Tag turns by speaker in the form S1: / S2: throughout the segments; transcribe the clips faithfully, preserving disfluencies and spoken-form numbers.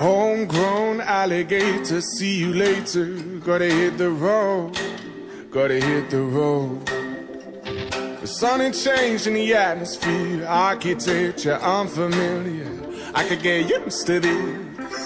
S1: Homegrown alligator, see you later. Gotta hit the road, gotta hit the road. The sun ain't changed in the atmosphere, architecture unfamiliar. I could get used to this.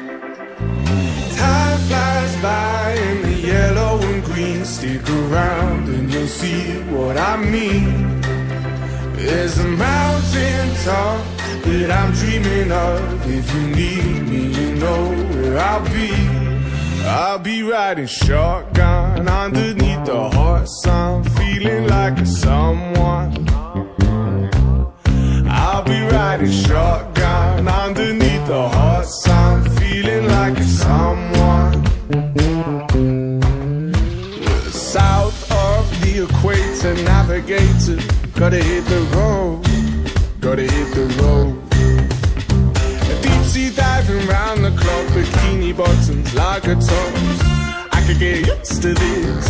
S1: Time flies by in the yellow and green. Stick around and you'll see what I mean. There's a mountain top that I'm dreaming of. If you need me, you know where I'll be. I'll be riding shotgun underneath the hot sun, feeling like a someone. I'll be riding shotgun underneath the hot sun, feeling like a someone. South of the equator, navigator, gotta hit the road, gotta hit the road. Deep sea diving round the clock, bikini bottoms, lager tops. I could get used to this.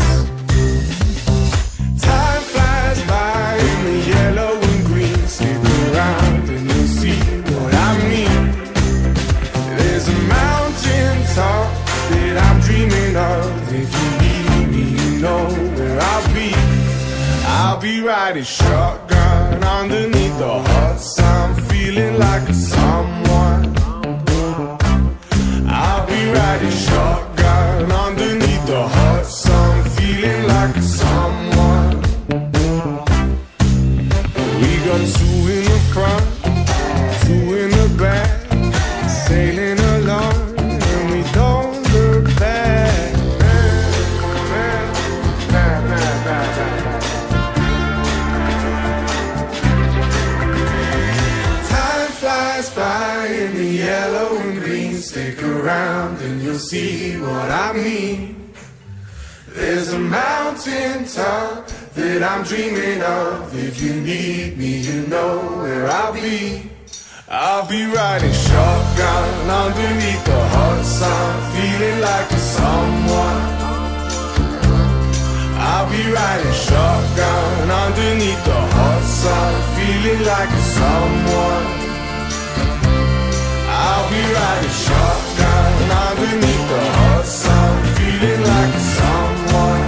S1: Time flies by in the yellow and green. Stick around and you'll see what I mean. There's a mountain top that I'm dreaming of. If you need me, you know where I'll be. I'll be riding shotgun underneath the hot sun, feeling like a someone. I'll be riding shotgun underneath the hot sun, feeling like a someone. We got two in the front, two in the back, sailing along and we don't look back. By in the yellow and green. Stick around and you'll see what I mean. There's a mountain top that I'm dreaming of. If you need me, you know where I'll be. I'll be riding shotgun underneath the hot sun, feeling like a someone. I'll be riding shotgun underneath the hot sun, feeling like a someone. I'll be riding shotgun underneath the hot sun, feeling like a someone.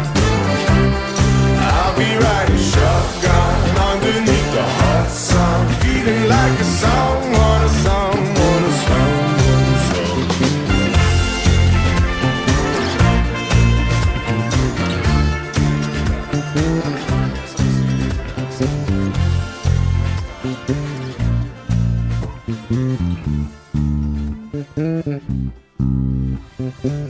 S1: I'll be riding shotgun underneath the hot sun, feeling like a someone, a someone, a someone, a someone.